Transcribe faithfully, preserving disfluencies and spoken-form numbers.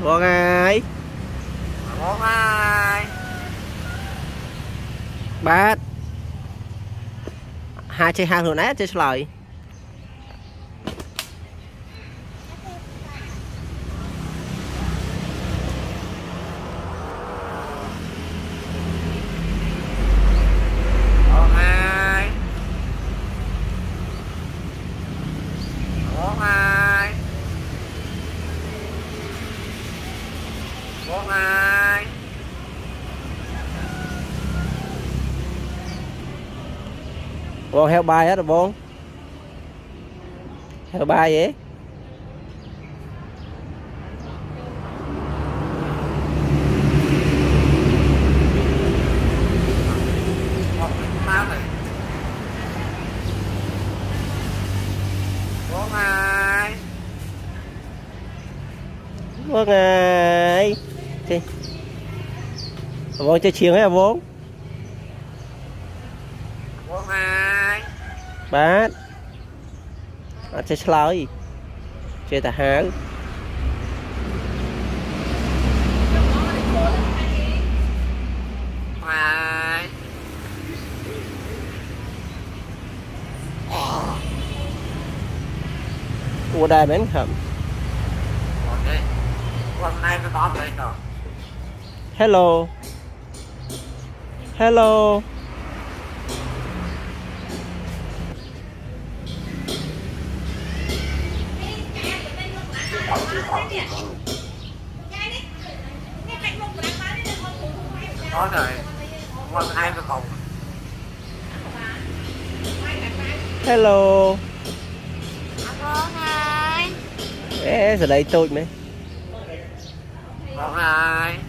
Vâng ai Vâng ai Bát hai chơi hai hồi nãy chơi lời Vâng ai Vâng ai Vâng ai Vâng heo bài hết rồi vâng heo bài vậy Vâng ai Vâng ai thì vâng chơi chiêng ấy vâng Vâng ai Bát à, chơi lời chơi ta há ai Ủa đây bén hầm Hôm nay mới có vậy rồi. Hello Hello Có rồi. Hôm nay mới cùng. Hello Vâng ơi. Ê, giờ đây tôi mấy Vâng ai